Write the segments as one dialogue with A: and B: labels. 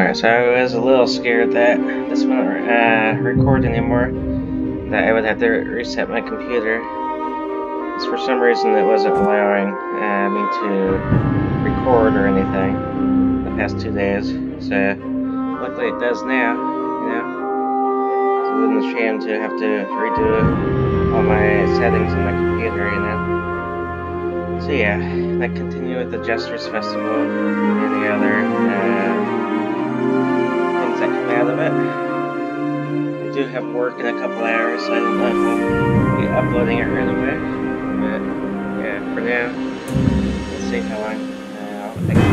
A: Alright, so I was a little scared that this wouldn't record anymore, that I would have to reset my computer. Because for some reason it wasn't allowing me to record or anything the past 2 days. So luckily it does now, you know. So it wasn't a shame to have to redo all my settings in my computer, you know. So yeah, I continue with the Jesters Festival and any other things that come out of it. I do have work in a couple hours, so I don't know if I'll be uploading it right away. But yeah, for now, let's see how long I'll take it.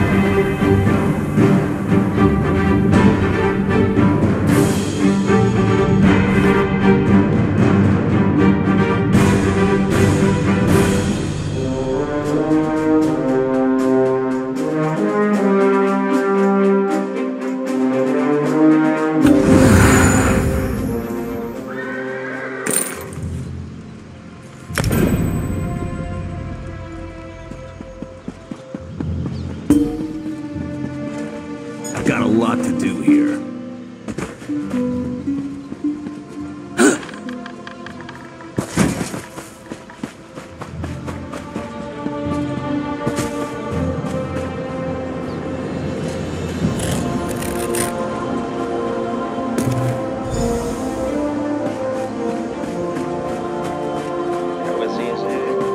B: Got a lot to do here.
A: That was easy.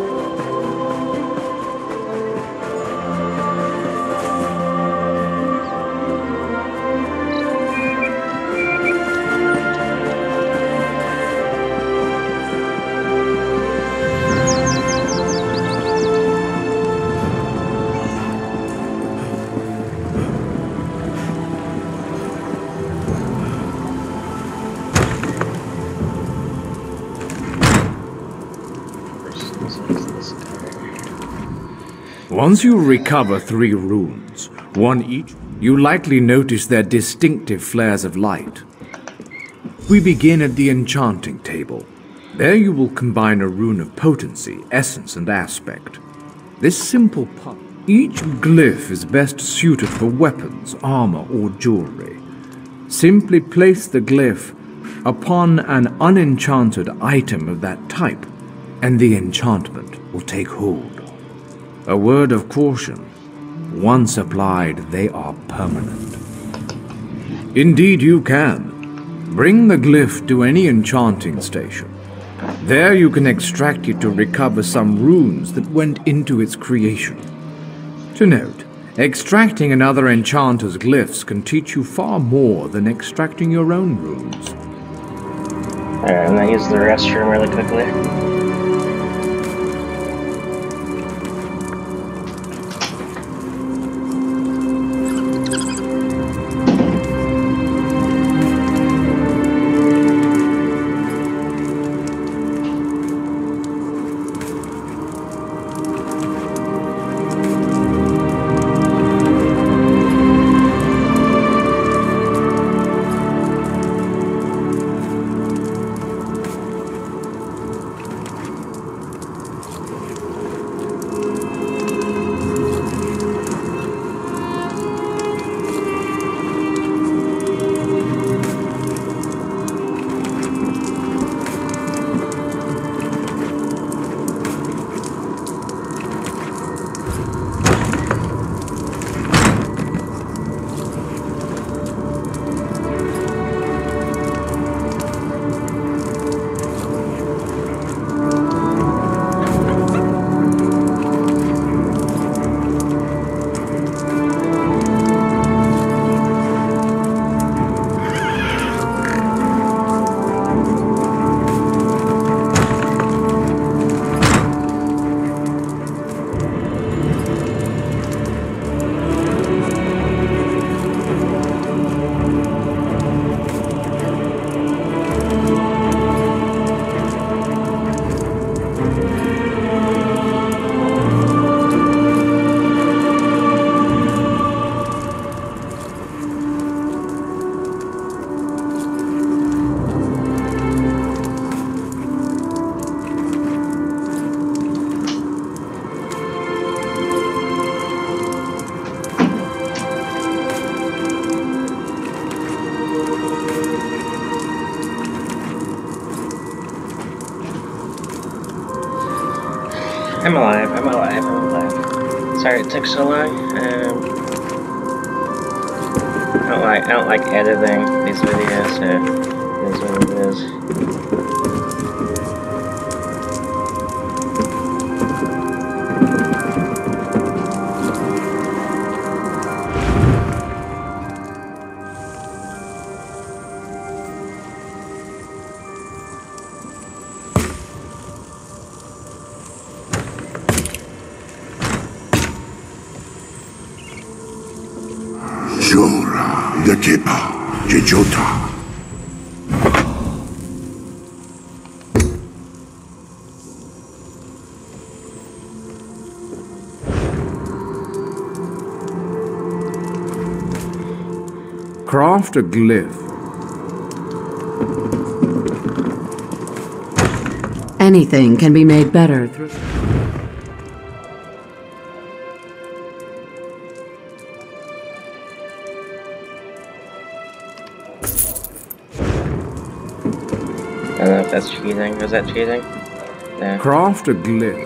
B: Once you recover 3 runes, one each, you likely notice their distinctive flares of light. We begin at the enchanting table. There you will combine a rune of potency, essence, and aspect. This simple puzzle. Each glyph is best suited for weapons, armor, or jewelry. Simply place the glyph upon an unenchanted item of that type, and the enchantment will take hold. A word of caution. Once applied, they are permanent. Indeed you can. Bring the glyph to any enchanting station. There you can extract it to recover some runes that went into its creation. To note, extracting another enchanter's glyphs can teach you far more than extracting your own runes.
A: Alright, I'm gonna use the restroom really quickly. I'm alive. I'm alive. I'm alive. Sorry it took so long. I don't like editing these videos, so it is what it is.
C: Jura, Dekepa, Jejota.
B: Craft a glyph.
D: Anything can be made better through...
A: I don't know if that's cheating. Was that cheating? No.
B: Craft a glyph.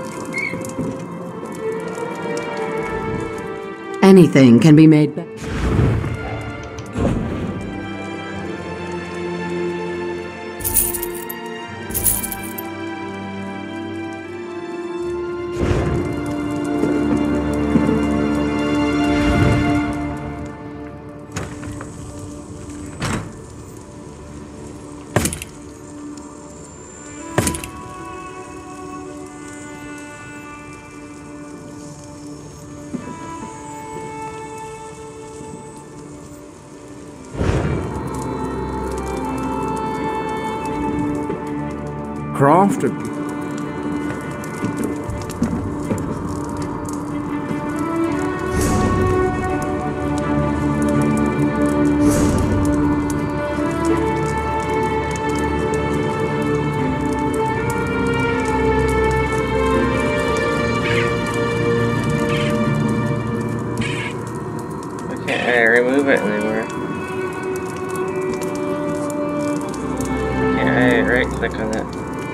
D: Anything can be made better.
B: Craft a...
A: I can't remove it anymore. Can't I right click on it?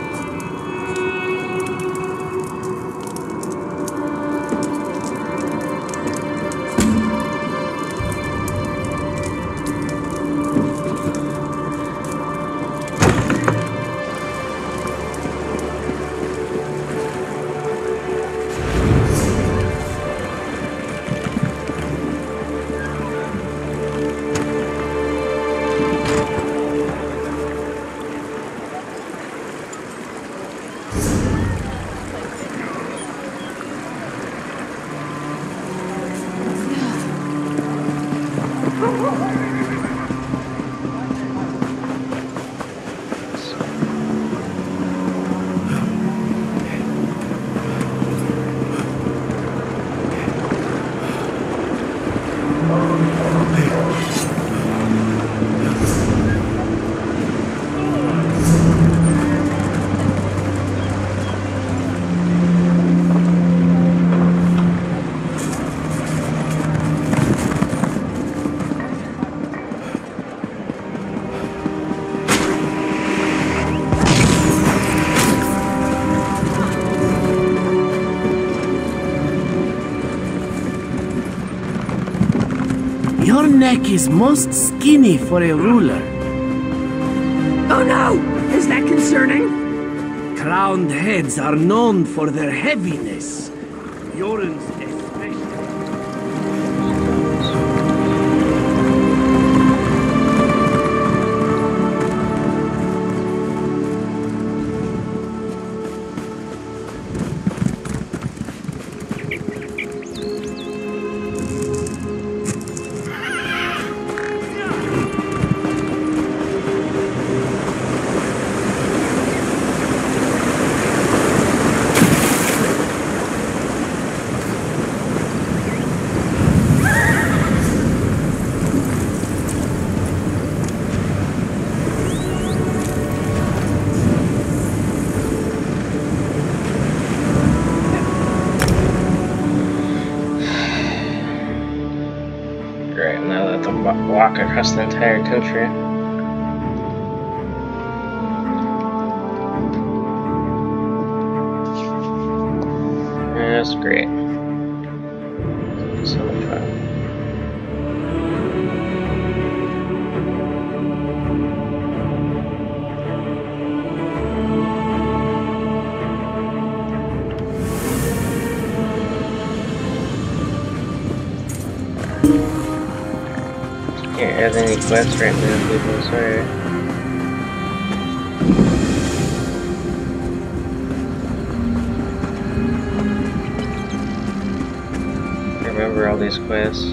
E: Your neck is most skinny for a ruler.
F: Oh no! Is that concerning?
E: Crowned heads are known for their heaviness. Yours especially.
A: Walk across the entire country. was great. So much fun. Can't add any quests right now, people, sorry. Remember all these quests.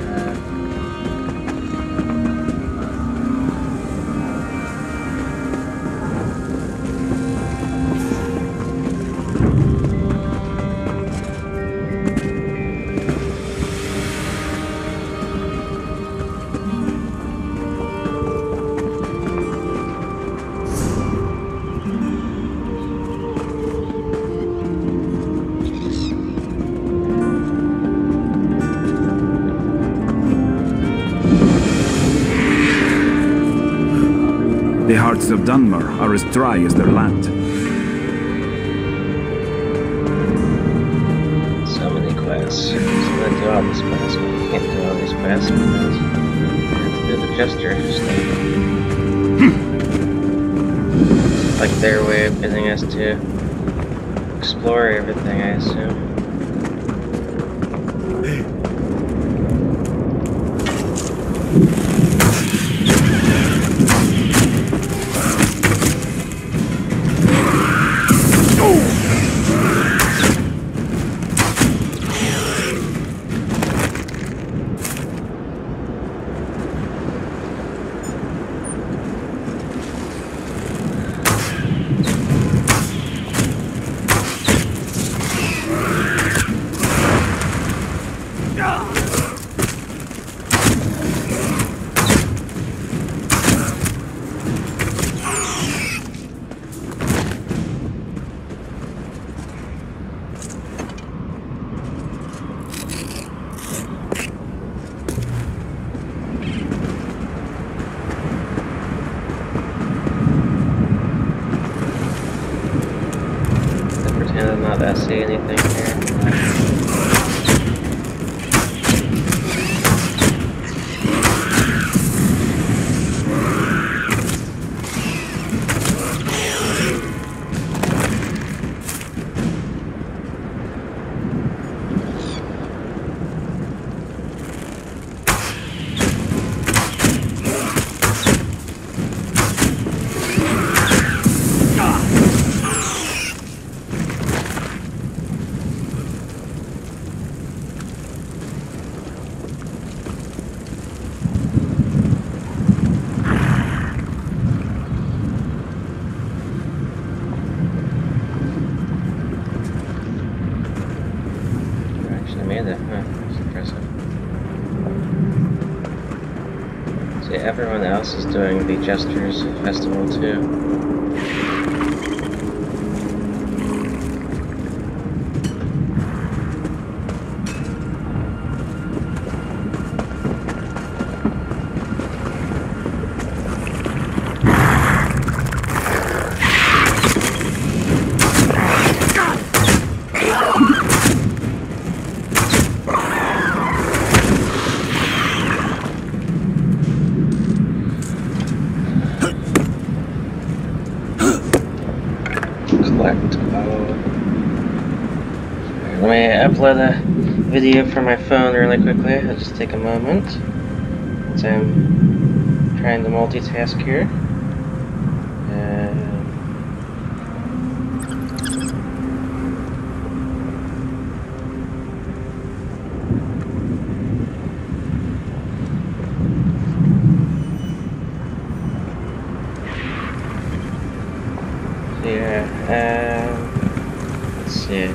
G: The hearts of Dunmer are as dry as their land.
A: So many quests. So I'm gonna do all these quests, but I can't do all these quests because I have to do the Jester stuff. It's like their way of getting us to explore everything, I assume. I'm not that see anything here. Everyone else is doing the Jesters Festival too. Let me upload a video from my phone really quickly. I'll just take a moment since I'm trying to multitask here. Let's see.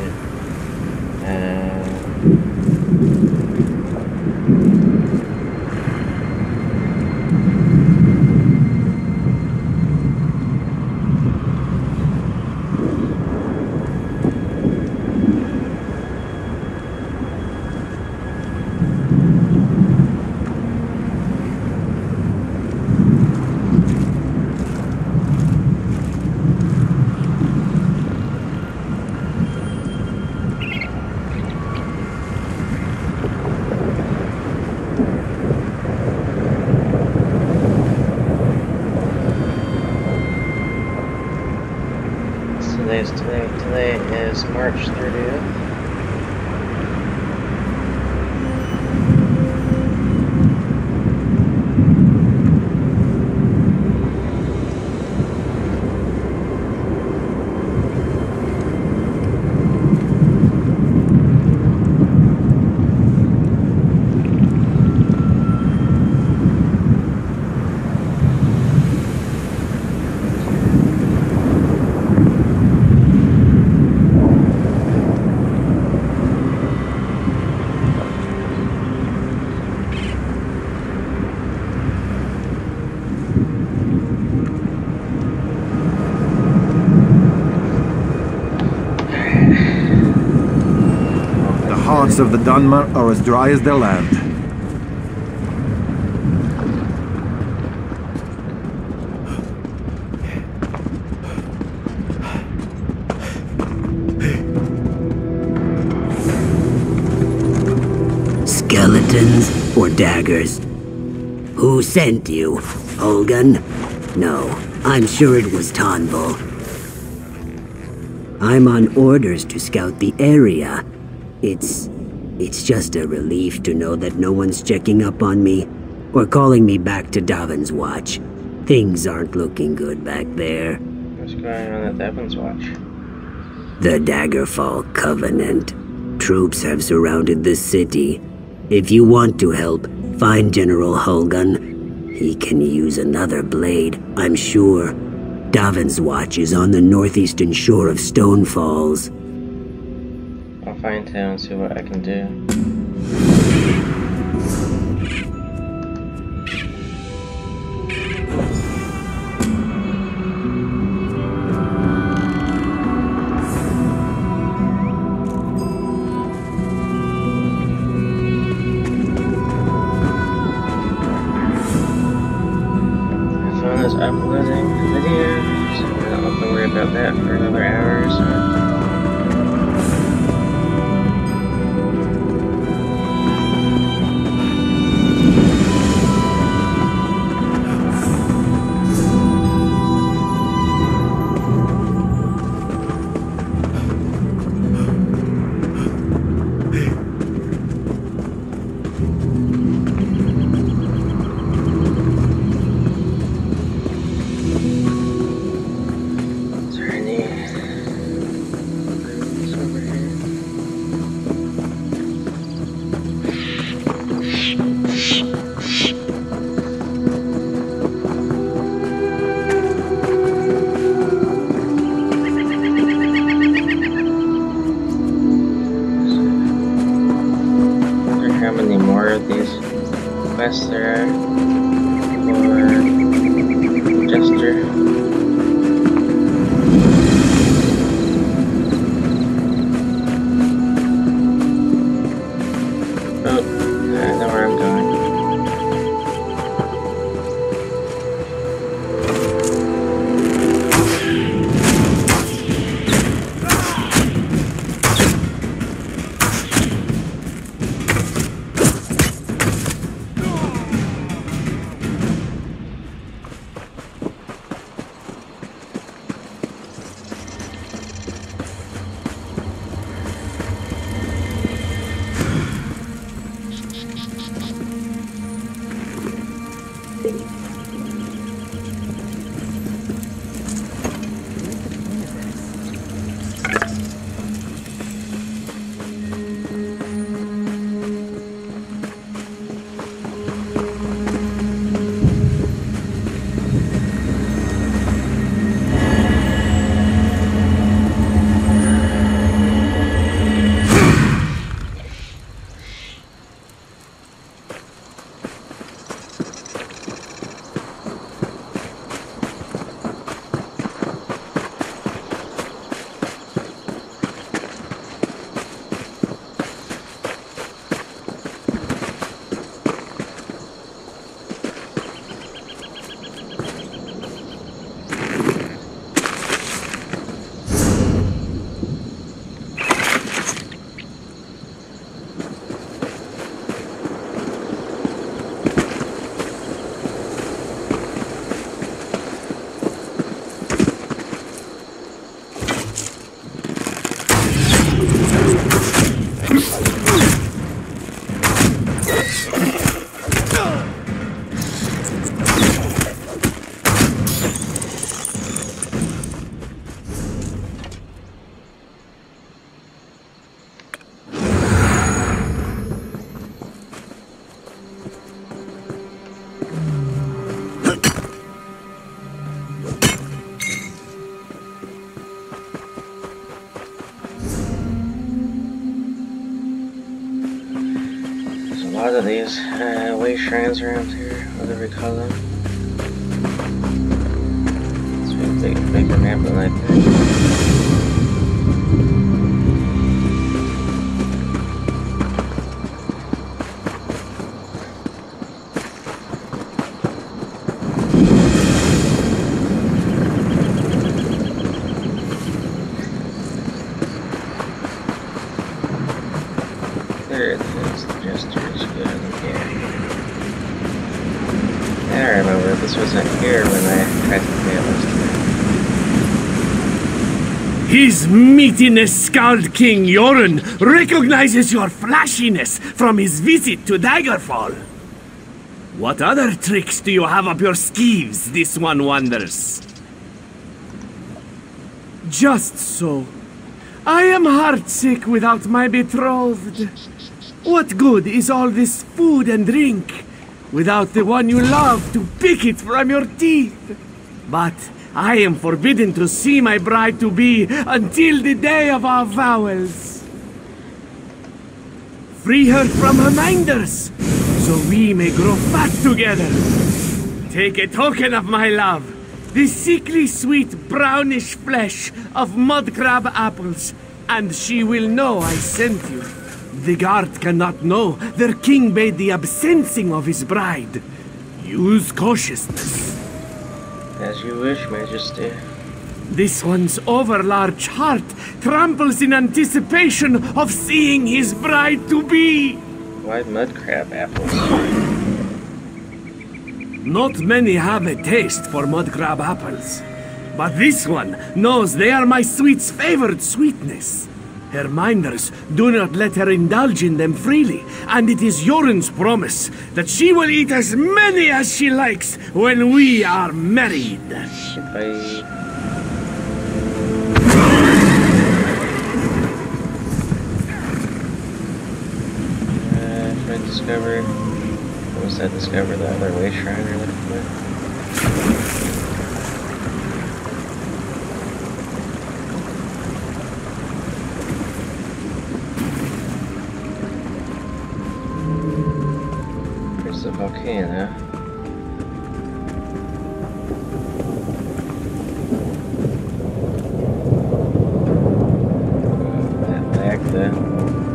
G: hearts of the Dunmer are as dry as their land.
H: Skeletons or daggers? Who sent you? Holgun? No, I'm sure it was Tonval. I'm on orders to scout the area. It's just a relief to know that no one's checking up on me or calling me back to Davon's Watch. Things aren't looking good back there.
A: What's going on at Davon's Watch?
H: The Daggerfall Covenant. Troops have surrounded the city. If you want to help, find General Holgun. He can use another blade, I'm sure. Davon's Watch is on the northeastern shore of Stone Falls.
A: I'll find him and see what I can do. Uploading videos, so I don't have to worry about that for another hour or so. Quests there for Jester. Oh, I know where I'm going. A lot of these way shrines around here, whatever you call them. It's a bigger map than I think. There it is, the Jester's good. Yeah. I remember this wasn't here when I tried to play it last time.
E: His Meatiness Skald King Yoren recognizes your flashiness from his visit to Daggerfall. What other tricks do you have up your sleeves, this one wonders? Just so. I am heartsick without my betrothed. What good is all this food and drink without the one you love to pick it from your teeth? But I am forbidden to see my bride-to-be until the day of our vows. Free her from her minders, so we may grow fat together. Take a token of my love, the sickly sweet brownish flesh of mudcrab apples, and she will know I sent you. The guard cannot know their king bade the absencing of his bride. Use cautiousness.
A: As you wish, Majesty.
E: This one's overlarge heart tramples in anticipation of seeing his bride-to-be.
A: Why mudcrab apples?
E: Not many have a taste for mudcrab apples, but this one knows they are my sweet's favored sweetness. Her minders do not let her indulge in them freely, and it is Yoren's promise that she will eat as many as she likes when we are married.
A: Bye. Try to discover. What was that? Discover the other way shrine or whatever. The volcano. That lag though.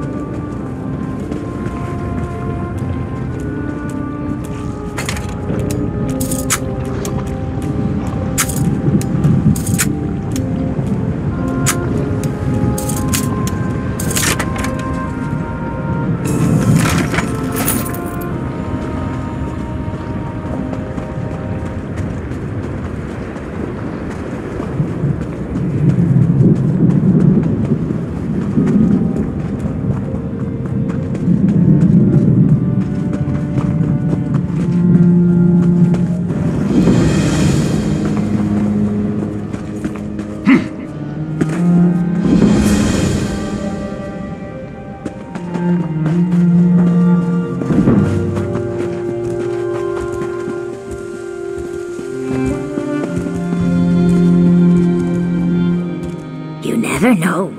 H: Never know.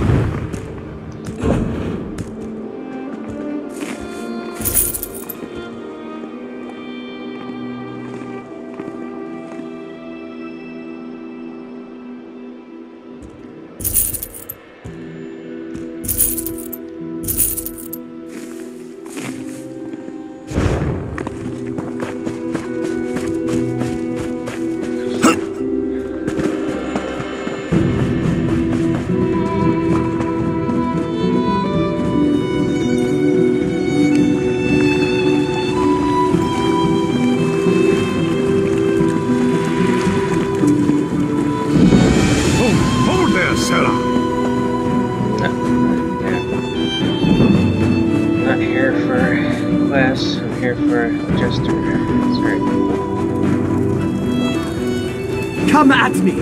E: Come at me!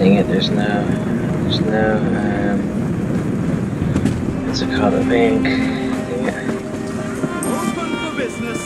A: Dang it, there's no, what's it called, a bank? Dang it.
E: Open for business.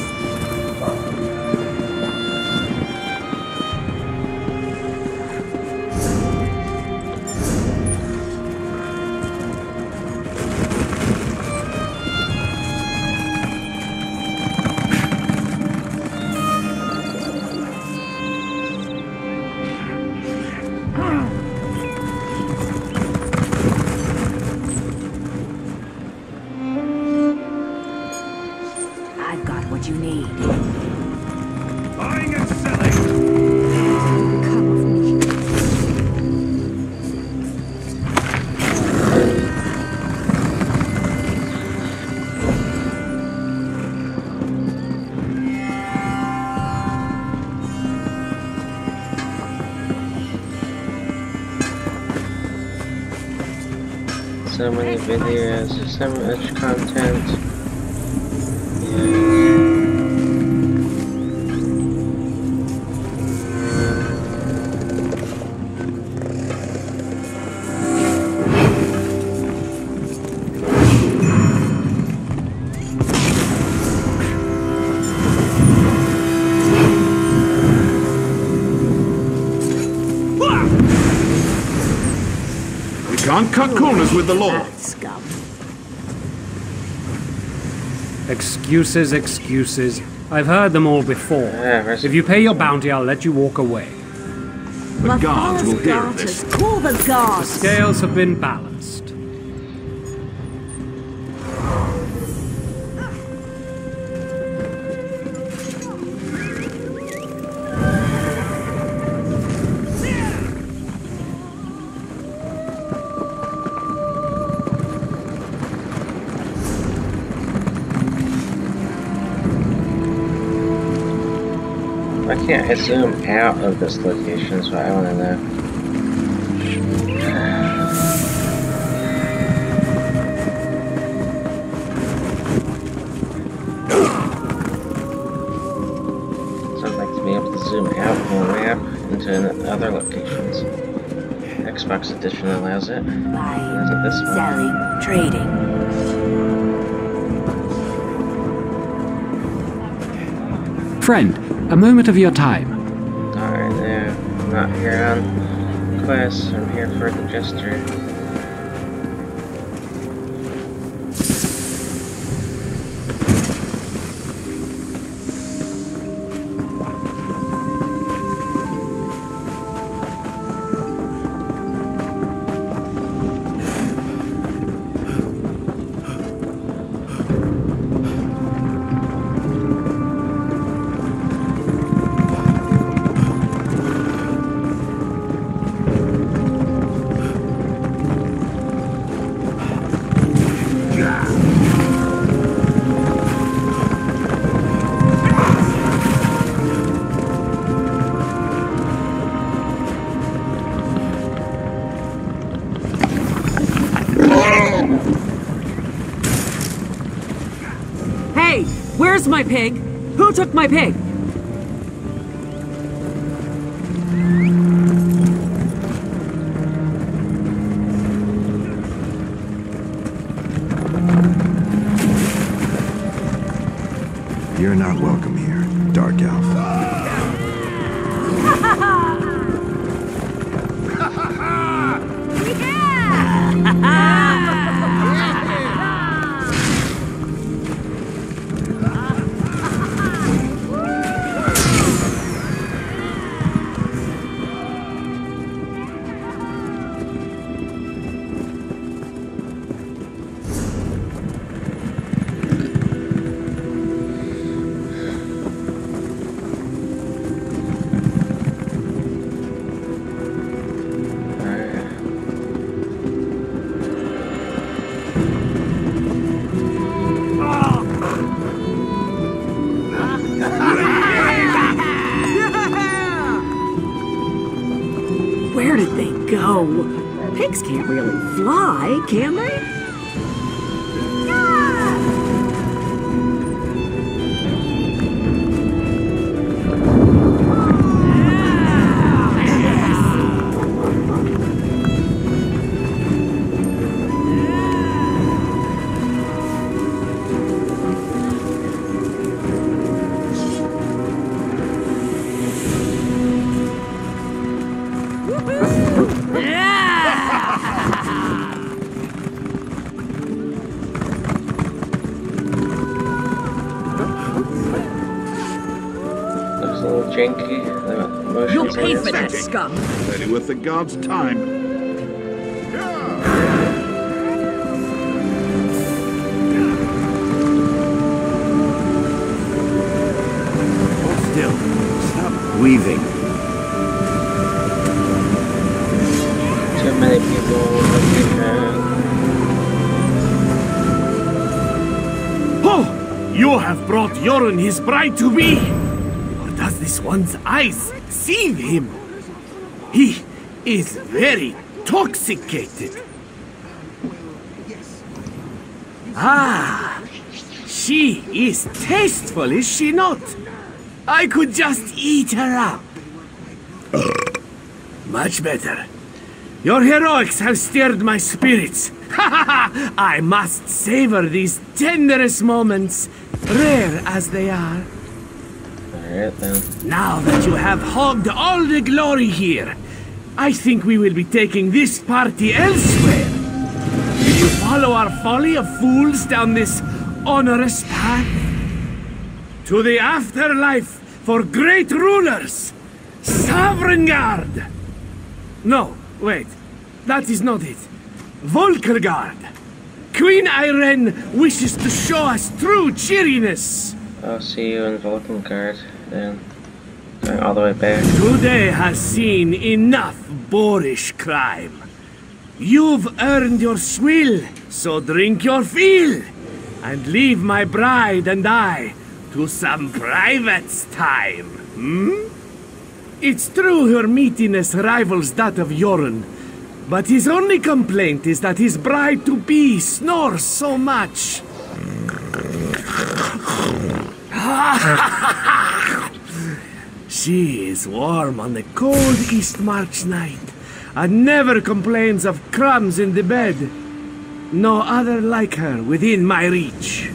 F: I've got what you need.
G: Buying and selling.
F: Come with me.
A: So many videos, so much content.
B: We can't cut corners with the law.
F: Scum.
I: Excuses, excuses. I've heard them all before. If you pay your bounty, I'll let you walk away.
B: The guards will hear of this.
F: Call the guards.
I: Scales have been balanced.
A: Why can't I zoom out of this location is what I want to know. So I'd like to be able to zoom out on the map into other locations. Xbox Edition allows it.
F: Buying,
A: This one.
F: selling, trading.
I: Friend, a moment of your time.
A: Alright, no. I'm not here on quest. I'm here for the gesture.
F: Hey, where's my pig? Who took my pig?
C: You're not welcome here, Dark Elf.
F: Where did they go? Pigs can't really fly, can they?
A: little janky.
F: You'll pay for that, scum.
G: Ready with the gods' time.
E: Hold still.
G: Stop weaving.
A: Too many people looking at.
E: Oh! You have brought Yoren his bride to me! Or does this one's eyes deceive him? He is very intoxicated. Ah! She is tasteful, is she not? I could just eat her up. Much better. Your heroics have stirred my spirits. I must savor these tenderest moments, rare as they are.
A: Alright then.
E: Now that you have hogged all the glory here, I think we will be taking this party elsewhere. Will you follow our folly of fools down this onerous path? To the afterlife for great rulers, Sovngarde! No, wait, that is not it. Volkergard! Queen Irene wishes to show us true cheeriness!
A: I'll see you in Volkengard then. Going all the way back.
E: Today has seen enough boorish crime. You've earned your swill, so drink your fill, and leave my bride and I to some private time, hmm? It's true her meatiness rivals that of Yoren, but his only complaint is that his bride-to-be snores so much. She is warm on the cold East March night, and never complains of crumbs in the bed. No other like her within my reach.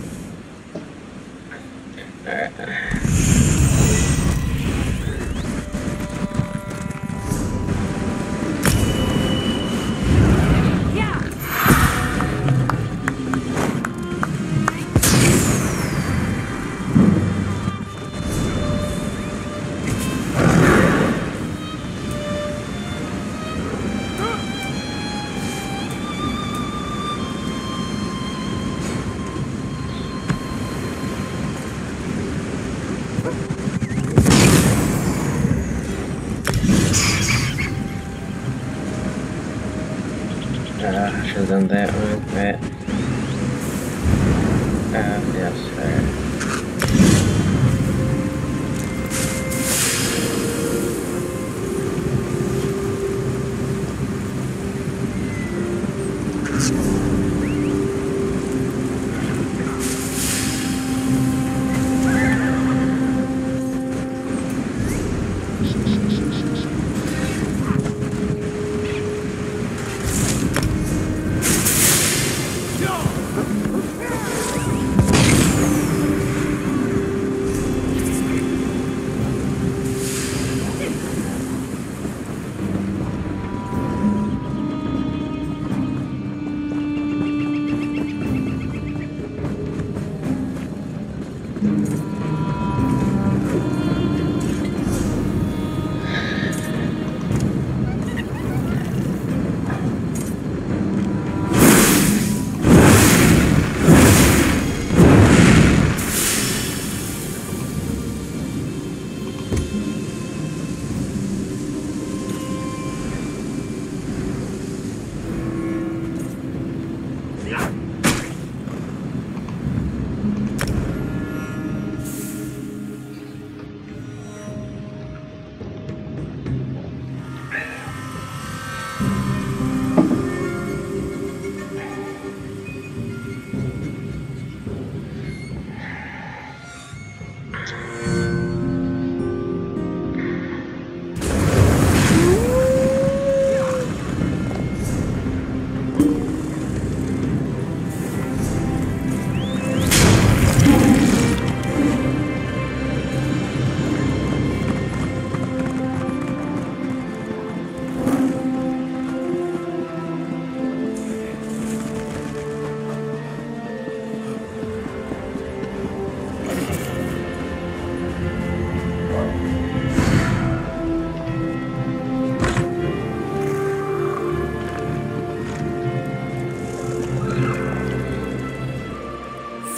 A: I should have done that one, right? Yes, alright.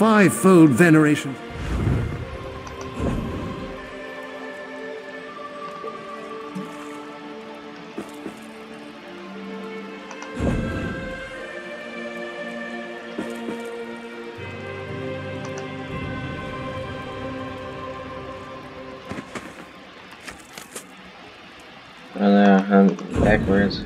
B: fivefold veneration.
A: Oh no, I'm backwards.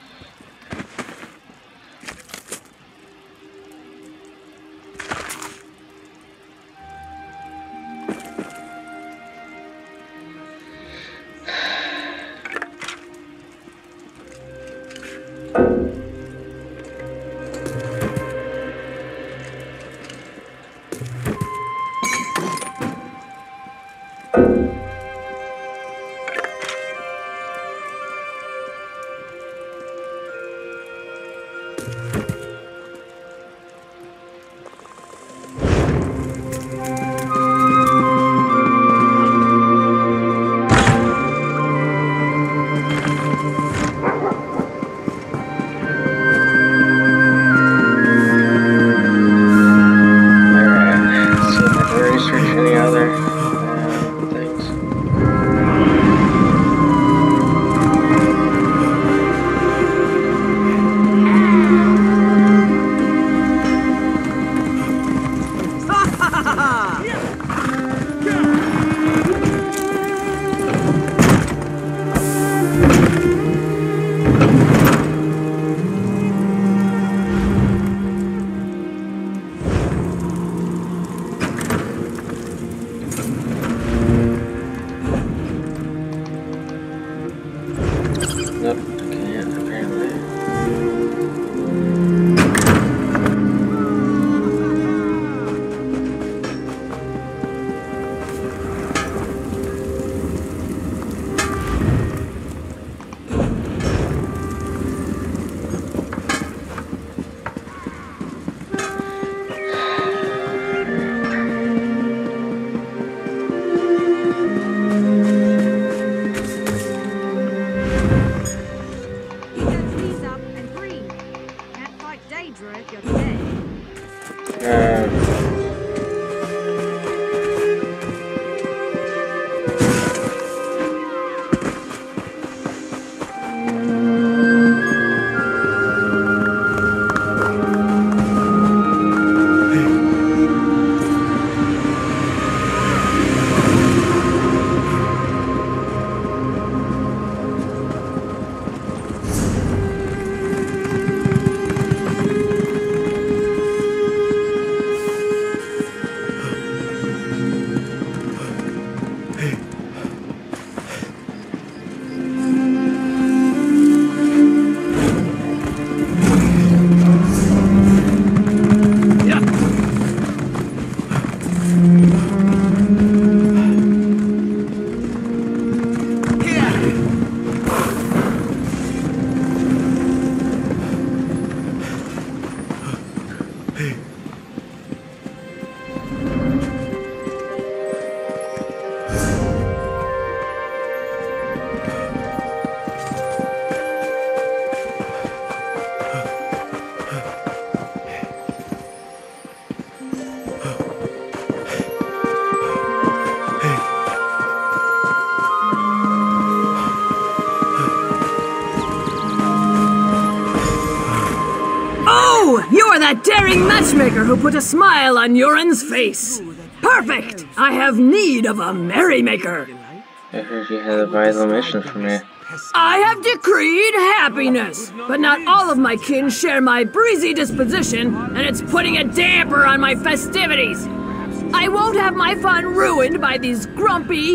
F: That daring matchmaker who put a smile on Yoren's face. Perfect! I have need of a merrymaker.
A: I heard you had a vital mission for me.
F: I have decreed happiness, but not all of my kin share my breezy disposition, and it's putting a damper on my festivities. I won't have my fun ruined by these grumpy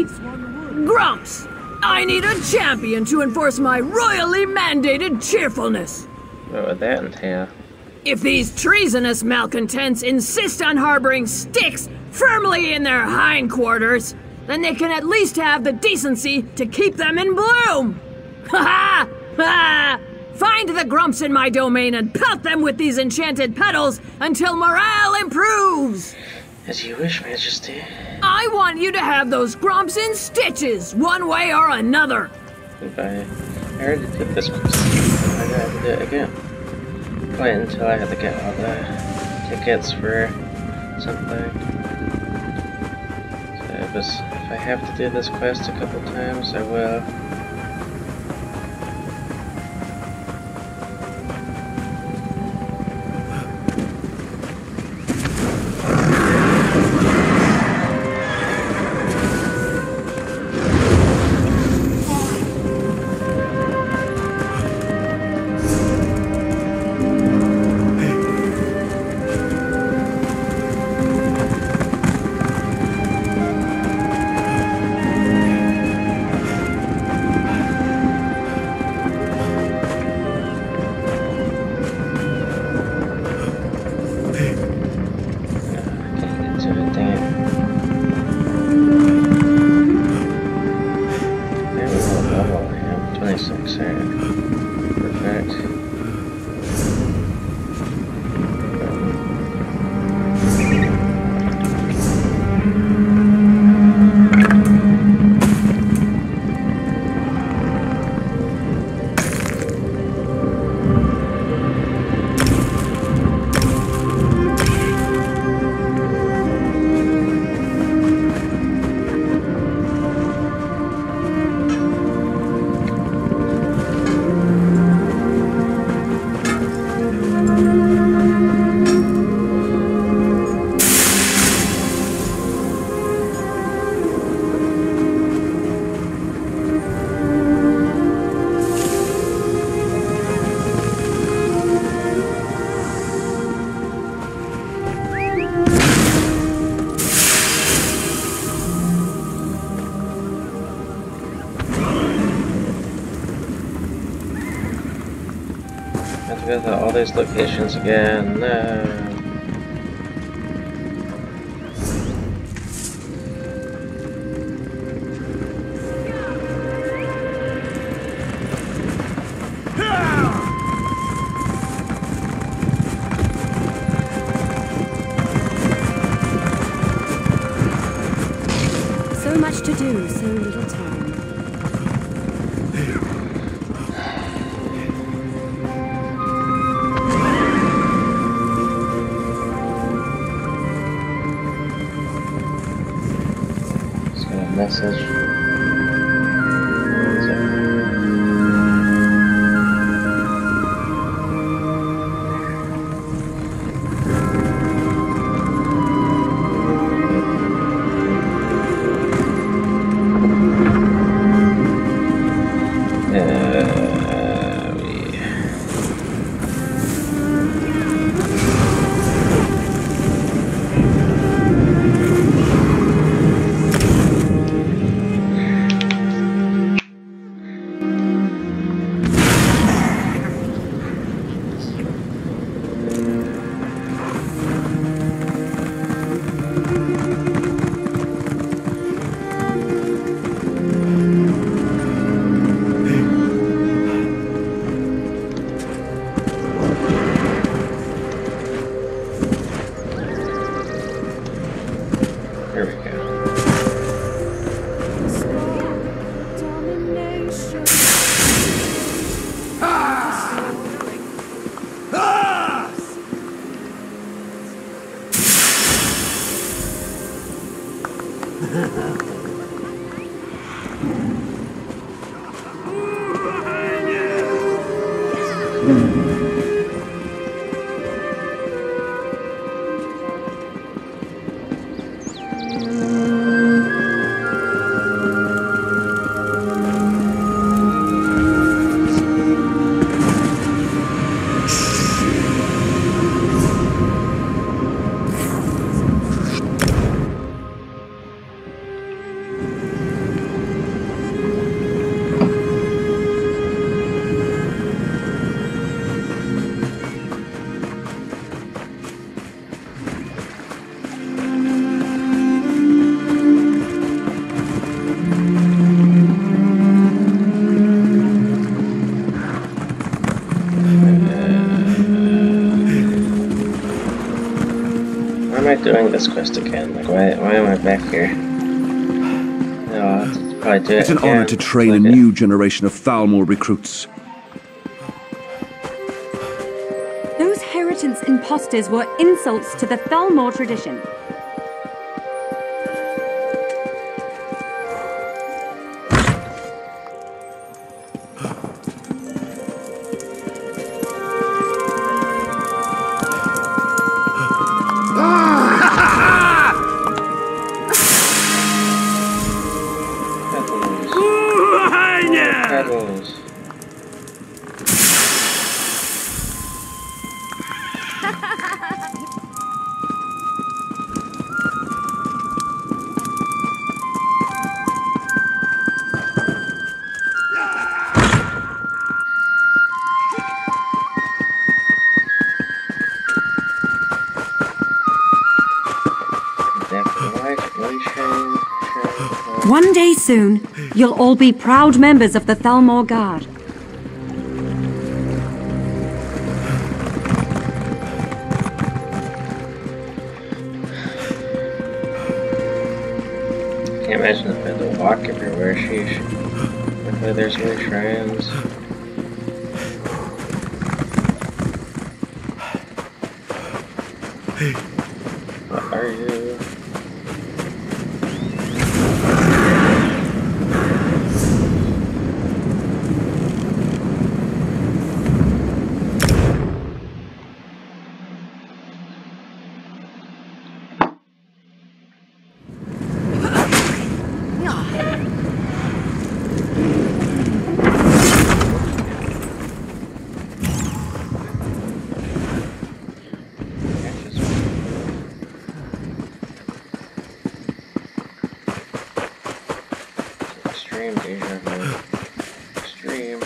F: grumps. I need a champion to enforce my royally mandated cheerfulness.
A: What would that entail?
F: If these treasonous malcontents insist on harboring sticks firmly in their hindquarters, then they can at least have the decency to keep them in bloom! Ha ha! Ha! Find the grumps in my domain and pelt them with these enchanted petals until morale improves!
A: As you wish, Majesty.
F: I want you to have those grumps in stitches, one way or another!
A: Goodbye. I already did this quest. I gotta do it again. Wait until I have to get all the tickets for something. So if I have to do this quest a couple times, I will. Go to all these locations again. No.
J: So much to do, so little time.
A: Message. Doing this quest again. Like, why am I back here? No, I'll have to probably do it.
G: It's an honor to train a new generation of Thalmor recruits.
J: Those heretics inheritance imposters were insults to the Thalmor tradition. One day soon, you'll all be proud members of the Thalmor Guard.
A: Can't imagine if I had to walk everywhere, sheesh. Luckily there's no shrines. What are you? Extreme deja vu. Extreme.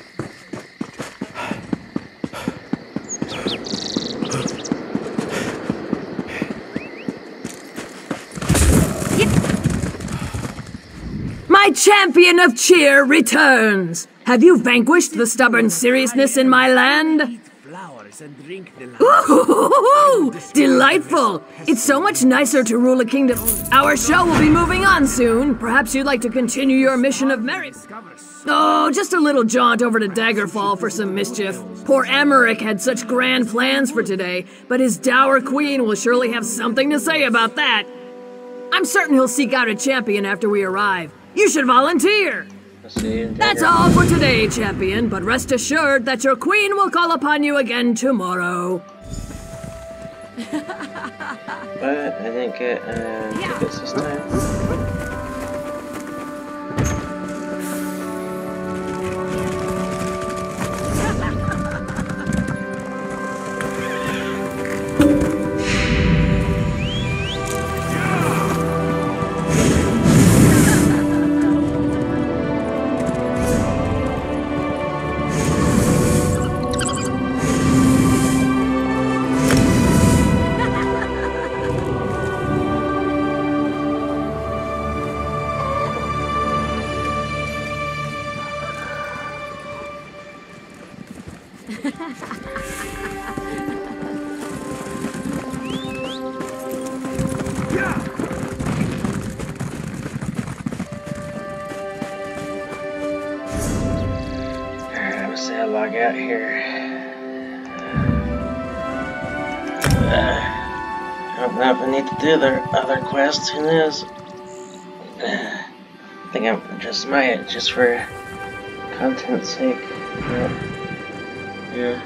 F: My champion of cheer returns! Have you vanquished the stubborn seriousness in my land? Ooh, delightful! It's so much nicer to rule a kingdom. Our show will be moving on soon. Perhaps you'd like to continue your mission of merry... Oh, just a little jaunt over to Daggerfall for some mischief. Poor Emmerich had such grand plans for today, but his dour queen will surely have something to say about that. I'm certain he'll seek out a champion after we arrive. You should volunteer! That's all for today, champion, but rest assured that your queen will call upon you again tomorrow.
A: But I didn't get tickets this time. Log out here. I don't know if I need to do the other quests. Who knows? I think I just might, just for content's sake. Yeah.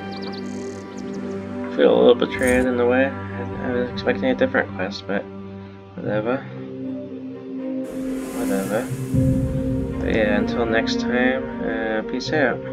A: I feel a little betrayed in a way. I was expecting a different quest, but whatever. Whatever. But yeah, until next time, peace out.